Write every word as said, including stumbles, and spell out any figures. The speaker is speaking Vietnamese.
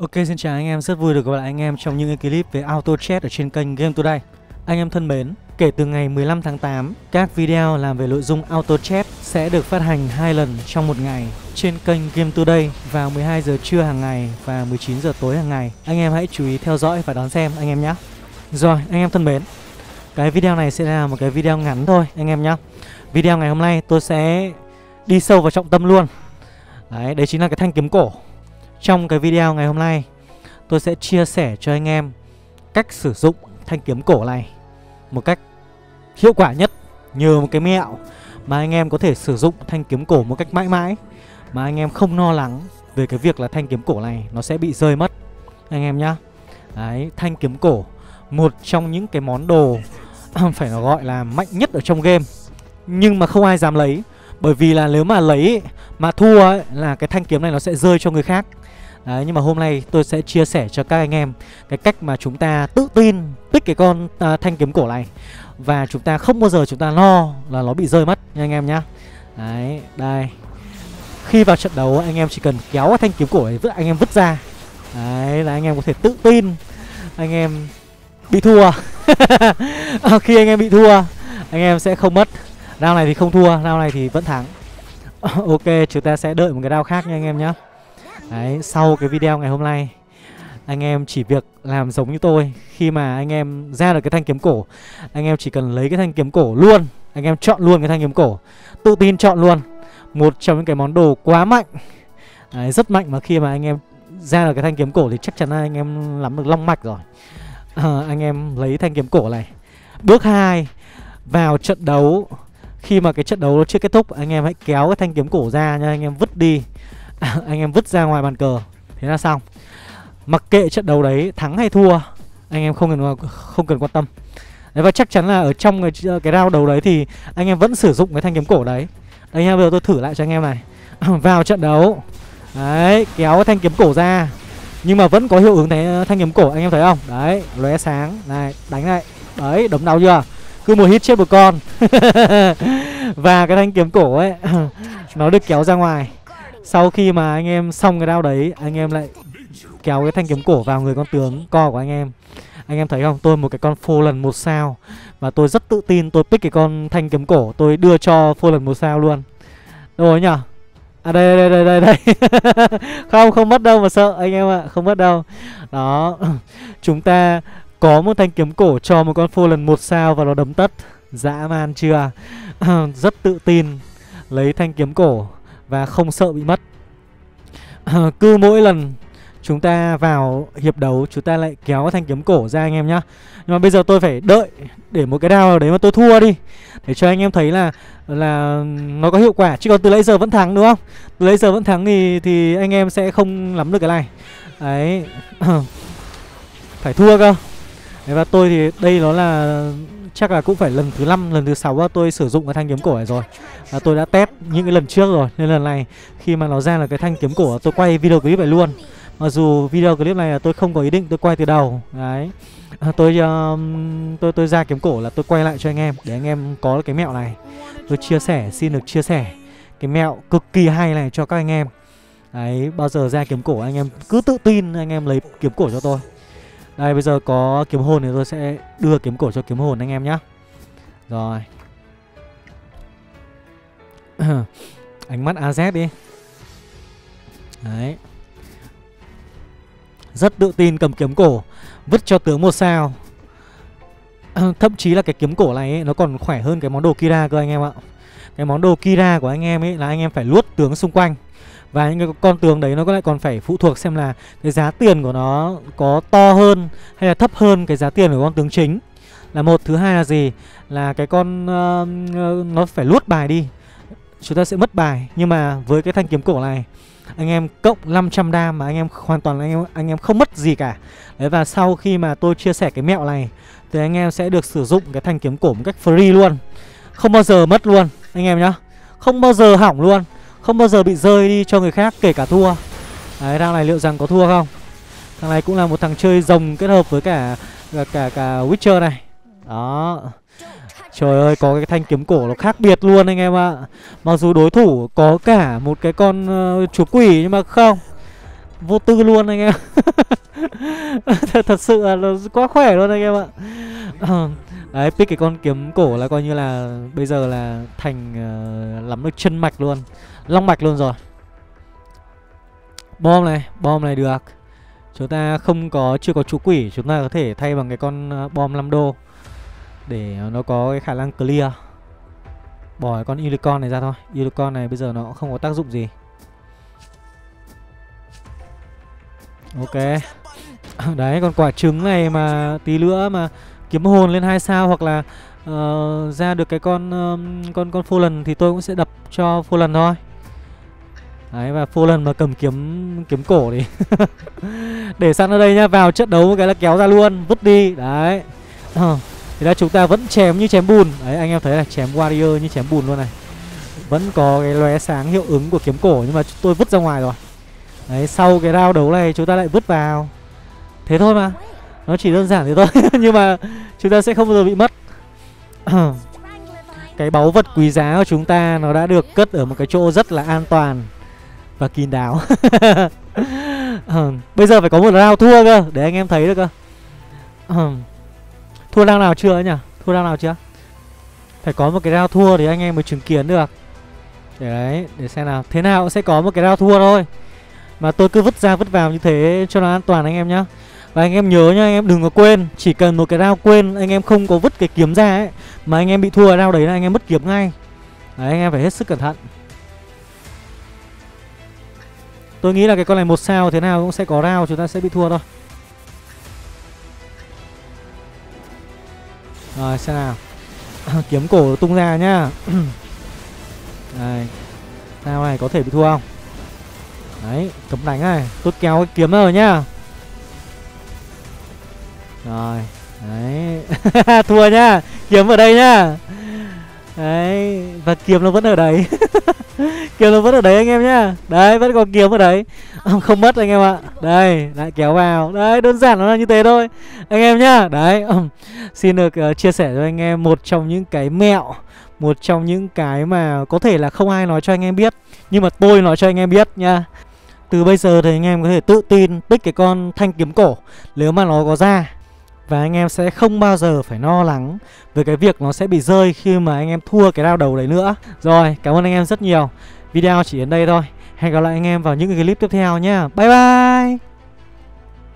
Ok, xin chào anh em, rất vui được gặp lại anh em trong những cái clip về auto chat ở trên kênh Game Today. Anh em thân mến, kể từ ngày mười lăm tháng tám, các video làm về nội dung auto chat sẽ được phát hành hai lần trong một ngày trên kênh Game Today vào mười hai giờ trưa hàng ngày và mười chín giờ tối hàng ngày. Anh em hãy chú ý theo dõi và đón xem anh em nhé. Rồi, anh em thân mến, cái video này sẽ là một cái video ngắn thôi anh em nhé. Video ngày hôm nay tôi sẽ đi sâu vào trọng tâm luôn. Đấy, đấy chính là cái thanh kiếm cổ. Trong cái video ngày hôm nay, tôi sẽ chia sẻ cho anh em cách sử dụng thanh kiếm cổ này một cách hiệu quả nhất, nhờ một cái mẹo mà anh em có thể sử dụng thanh kiếm cổ một cách mãi mãi, mà anh em không lo lắng về cái việc là thanh kiếm cổ này nó sẽ bị rơi mất anh em nhá. Đấy, thanh kiếm cổ, một trong những cái món đồ phải nó gọi là mạnh nhất ở trong game, nhưng mà không ai dám lấy. Bởi vì là nếu mà lấy mà thua ấy, là cái thanh kiếm này nó sẽ rơi cho người khác. Đấy, nhưng mà hôm nay tôi sẽ chia sẻ cho các anh em cái cách mà chúng ta tự tin pick cái con à, thanh kiếm cổ này, và chúng ta không bao giờ chúng ta lo là nó bị rơi mất nha anh em nhá. Đấy, đây. Khi vào trận đấu anh em chỉ cần kéo cái thanh kiếm cổ này, vứt anh em vứt ra. Đấy, là anh em có thể tự tin anh em bị thua. Khi anh em bị thua, anh em sẽ không mất. Round này thì không thua, round này thì vẫn thắng. Ok, chúng ta sẽ đợi một cái round khác nha anh em nhé. Đấy, sau cái video ngày hôm nay, anh em chỉ việc làm giống như tôi. Khi mà anh em ra được cái thanh kiếm cổ, anh em chỉ cần lấy cái thanh kiếm cổ luôn. Anh em chọn luôn cái thanh kiếm cổ, tự tin chọn luôn. Một trong những cái món đồ quá mạnh. Đấy, rất mạnh, mà khi mà anh em ra được cái thanh kiếm cổ thì chắc chắn là anh em nắm được long mạch rồi. à, Anh em lấy thanh kiếm cổ này. Bước hai, vào trận đấu. Khi mà cái trận đấu nó chưa kết thúc, anh em hãy kéo cái thanh kiếm cổ ra nha, anh em vứt đi. à, Anh em vứt ra ngoài bàn cờ. Thế là xong. Mặc kệ trận đấu đấy thắng hay thua, anh em không cần không cần quan tâm. Đấy, và chắc chắn là ở trong cái, cái round đầu đấy thì anh em vẫn sử dụng cái thanh kiếm cổ đấy. Đây nha, bây giờ tôi thử lại cho anh em này. Vào trận đấu, đấy, kéo cái thanh kiếm cổ ra, nhưng mà vẫn có hiệu ứng thế thanh kiếm cổ, anh em thấy không? Đấy, lóe sáng, này, đánh này. Đấy, đấm đau chưa? Cứ một hit chết một con. Và cái thanh kiếm cổ ấy nó được kéo ra ngoài. Sau khi mà anh em xong cái round đấy, anh em lại kéo cái thanh kiếm cổ vào người con tướng co của anh em. Anh em thấy không? Tôi một cái con phô lần một sao, và tôi rất tự tin tôi pick cái con thanh kiếm cổ, tôi đưa cho phô lần một sao luôn. Đâu rồi nhở? À đây đây đây đây đây. Không, không mất đâu mà sợ anh em ạ, à, không mất đâu. Đó. Chúng ta có một thanh kiếm cổ cho một con phô lần một sao và nó đấm tất. Dã man chưa? Rất tự tin lấy thanh kiếm cổ và không sợ bị mất. Cứ mỗi lần chúng ta vào hiệp đấu, chúng ta lại kéo thanh kiếm cổ ra anh em nhá. Nhưng mà bây giờ tôi phải đợi để một cái round đấy mà tôi thua đi, để cho anh em thấy là là nó có hiệu quả. Chứ còn từ nãy giờ vẫn thắng đúng không? Từ nãy giờ vẫn thắng thì thì anh em sẽ không nắm được cái này. Đấy. Phải thua cơ. Đấy, và tôi thì đây nó là chắc là cũng phải lần thứ năm, lần thứ sáu tôi sử dụng cái thanh kiếm cổ này rồi. Và tôi đã test những cái lần trước rồi, nên lần này khi mà nó ra là cái thanh kiếm cổ, tôi quay video clip này luôn. Mặc dù video clip này là tôi không có ý định tôi quay từ đầu. Đấy. À, tôi, uh, tôi tôi ra kiếm cổ là tôi quay lại cho anh em để anh em có cái mẹo này. Tôi chia sẻ, xin được chia sẻ cái mẹo cực kỳ hay này cho các anh em. Đấy, bao giờ ra kiếm cổ anh em cứ tự tin anh em lấy kiếm cổ cho tôi. Đây, bây giờ có kiếm hồn thì tôi sẽ đưa kiếm cổ cho kiếm hồn anh em nhé. Rồi. Ánh mắt a zét đi. Đấy. Rất tự tin cầm kiếm cổ, vứt cho tướng một sao. Thậm chí là cái kiếm cổ này ấy, nó còn khỏe hơn cái món đồ Kira cơ anh em ạ. Cái món đồ Kira của anh em ấy là anh em phải luốt tướng xung quanh. Và những cái con tướng đấy nó lại còn phải phụ thuộc xem là cái giá tiền của nó có to hơn hay là thấp hơn cái giá tiền của con tướng chính. Là một. Thứ hai là gì? Là cái con uh, nó phải luốt bài đi, chúng ta sẽ mất bài. Nhưng mà với cái thanh kiếm cổ này, anh em cộng năm trăm đam mà anh em hoàn toàn anh em, anh em không mất gì cả. Đấy, và sau khi mà tôi chia sẻ cái mẹo này thì anh em sẽ được sử dụng cái thanh kiếm cổ một cách free luôn. Không bao giờ mất luôn anh em nhá. Không bao giờ hỏng luôn. Không bao giờ bị rơi đi cho người khác, kể cả thua. Đấy, thằng này liệu rằng có thua không? Thằng này cũng là một thằng chơi rồng kết hợp với cả cả cả, cả Witcher này. Đó. Trời ơi, có cái thanh kiếm cổ nó khác biệt luôn anh em ạ. Mặc dù đối thủ có cả một cái con uh, chúa quỷ, nhưng mà không. vô tư luôn anh em. thật, thật sự là nó quá khỏe luôn anh em ạ. Đấy, pick cái con kiếm cổ là coi như là bây giờ là thành uh, lắm được chân mạch luôn, long mạch luôn rồi. Bom này, bom này được. Chúng ta không có, chưa có chú quỷ, chúng ta có thể thay bằng cái con uh, bom năm đô để nó có cái khả năng clear. Bỏ cái con unicorn này ra thôi. Unicorn này bây giờ nó cũng không có tác dụng gì. Ok. Đấy, còn quả trứng này mà tí nữa mà kiếm hồn lên hai sao hoặc là uh, ra được cái con uh, con con Fallen thì tôi cũng sẽ đập cho Fallen thôi. Đấy, và Fallen mà cầm kiếm kiếm cổ đi. Để sẵn ở đây nhá, vào trận đấu một cái là kéo ra luôn, vứt đi. Đấy. Uh, thì là chúng ta vẫn chém như chém bùn. Đấy, anh em thấy là chém warrior như chém bùn luôn này. Vẫn có cái lóe sáng hiệu ứng của kiếm cổ nhưng mà tôi vứt ra ngoài rồi. Đấy, sau cái round đấu này chúng ta lại vứt vào. Thế thôi mà. Nó chỉ đơn giản thế thôi. Nhưng mà chúng ta sẽ không bao giờ bị mất. Cái báu vật quý giá của chúng ta nó đã được cất ở một cái chỗ rất là an toàn và kín đáo. Bây giờ phải có một round thua cơ để anh em thấy được cơ. Thua round nào chưa ấy nhỉ? Thua round nào chưa? Phải có một cái round thua thì anh em mới chứng kiến được. Đấy, để xem nào. Thế nào cũng sẽ có một cái round thua thôi. Mà tôi cứ vứt ra vứt vào như thế cho nó an toàn anh em nhá. Và anh em nhớ nhá, anh em đừng có quên. Chỉ cần một cái round quên, anh em không có vứt cái kiếm ra ấy, mà anh em bị thua round đấy là anh em mất kiếm ngay. Đấy, anh em phải hết sức cẩn thận. Tôi nghĩ là cái con này một sao thế nào cũng sẽ có round chúng ta sẽ bị thua thôi. Rồi, xem nào. Kiếm cổ tung ra nhá. Đây. Sao này có thể bị thua không? Đấy, cấm đánh này. Tôi kéo cái kiếm rồi nhá. Rồi. Đấy. Thua nhá. Kiếm ở đây nhá. Đấy. Và kiếm nó vẫn ở đấy. Kiếm nó vẫn ở đấy anh em nhá. Đấy, vẫn còn kiếm ở đấy. Không mất anh em ạ. Đây, lại kéo vào. Đấy, đơn giản nó là như thế thôi anh em nhá. Đấy. Xin được uh, chia sẻ cho anh em một trong những cái mẹo, một trong những cái mà có thể là không ai nói cho anh em biết, nhưng mà tôi nói cho anh em biết nha. Từ bây giờ thì anh em có thể tự tin pick cái con thanh kiếm cổ nếu mà nó có ra. Và anh em sẽ không bao giờ phải lo lắng về cái việc nó sẽ bị rơi khi mà anh em thua cái round đầu đấy nữa. Rồi, cảm ơn anh em rất nhiều. Video chỉ đến đây thôi. Hẹn gặp lại anh em vào những cái clip tiếp theo nhé. Bye bye.